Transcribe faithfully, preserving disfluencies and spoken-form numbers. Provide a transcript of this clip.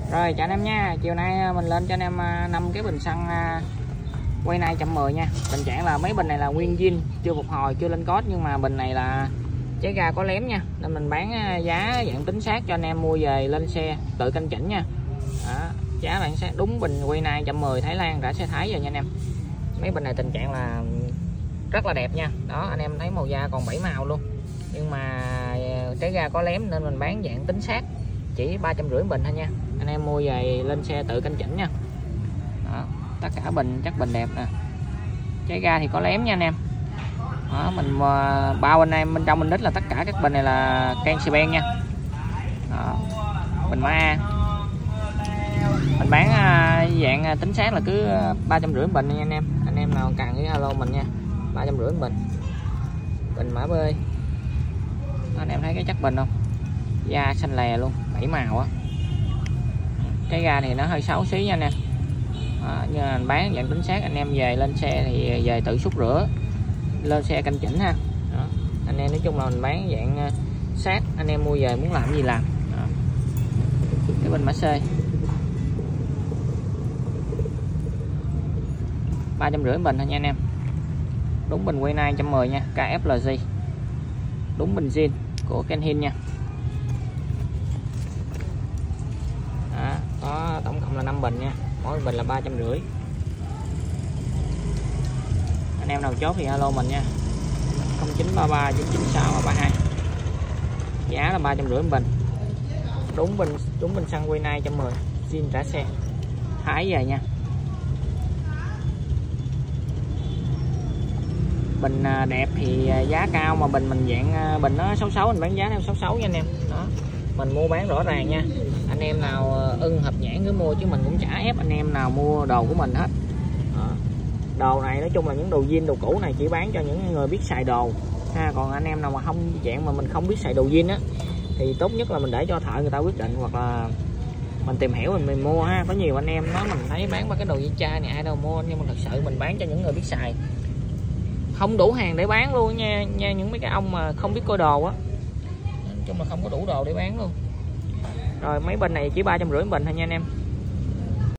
Rồi chào anh em nha, chiều nay mình lên cho anh em năm cái bình xăng quay này một trăm mười nha. Tình trạng là mấy bình này là nguyên zin, chưa phục hồi, chưa lên code, nhưng mà bình này là cháy ga có lém nha, nên mình bán giá dạng tính xác cho anh em mua về lên xe tự canh chỉnh nha. Đó, giá bạn sẽ đúng bình quay này một trăm mười Thái Lan đã xe Thái rồi nha anh em. Mấy bình này tình trạng là rất là đẹp nha. Đó, anh em thấy màu da còn bảy màu luôn, nhưng mà cháy ga có lém nên mình bán dạng tính xác, chỉ ba trăm rưỡi bình thôi nha. Anh em mua về lên xe tự canh chỉnh nha. Đó, tất cả bình chắc bình đẹp nè. Cháy ga thì có lém nha anh em. Đó, mình bao anh em bên trong mình đít là tất cả các bình này là can xì ben nha. Đó, bình mã A mình bán dạng tính xác là cứ ba trăm rưỡi bình nha anh em. Anh em nào cần cái alo mình nha, ba trăm rưỡi bình. Bình mã B, anh em thấy cái chất bình không, da xanh lè luôn, bảy màu á. Cái ga thì nó hơi xấu xí nha anh em. Đó, nhưng mà bán dạng tính xác, anh em về lên xe thì về tự xúc rửa, lên xe canh chỉnh ha. Đó, anh em nói chung là mình bán dạng sát, anh em mua về muốn làm gì làm. Đó, cái bình mã C ba trăm rưỡi bình thôi nha anh em. Đúng bình quay này một trăm mười nha, ca ép lờ giê, đúng bình zin của Kenhin nha. Đó, có tổng cộng là năm bình nha, mỗi bình là ba trăm rưỡi. Anh em nào chốt thì alo mình nha, không chín ba ba chín chín sáu ba hai, giá là ba trăm rưỡi bình. Đúng bình đúng bình xăng quay này một trăm mười zin trả xe Thái về nha. Bình đẹp thì giá cao, mà bình mình dạng bình nó sáu sáu, mình bán giá theo sáu sáu nha anh em. Đó, mình mua bán rõ ràng nha. Anh em nào ưng hợp nhãn cứ mua, chứ mình cũng chả ép anh em nào mua đồ của mình hết. Đó, đồ này nói chung là những đồ zin đồ cũ này chỉ bán cho những người biết xài đồ ha. Còn anh em nào mà không dạng mà mình không biết xài đồ zin á thì tốt nhất là mình để cho thợ người ta quyết định, hoặc là mình tìm hiểu mình mình mua ha. Có nhiều anh em nói mình thấy bán ba cái đồ zin chai này ai đâu mua, nhưng mà thật sự mình bán cho những người biết xài, không đủ hàng để bán luôn nha nha. Những mấy cái ông mà không biết coi đồ á, nói chung là không có đủ đồ để bán luôn. Rồi mấy bình này chỉ ba trăm rưỡi bình thôi nha anh em.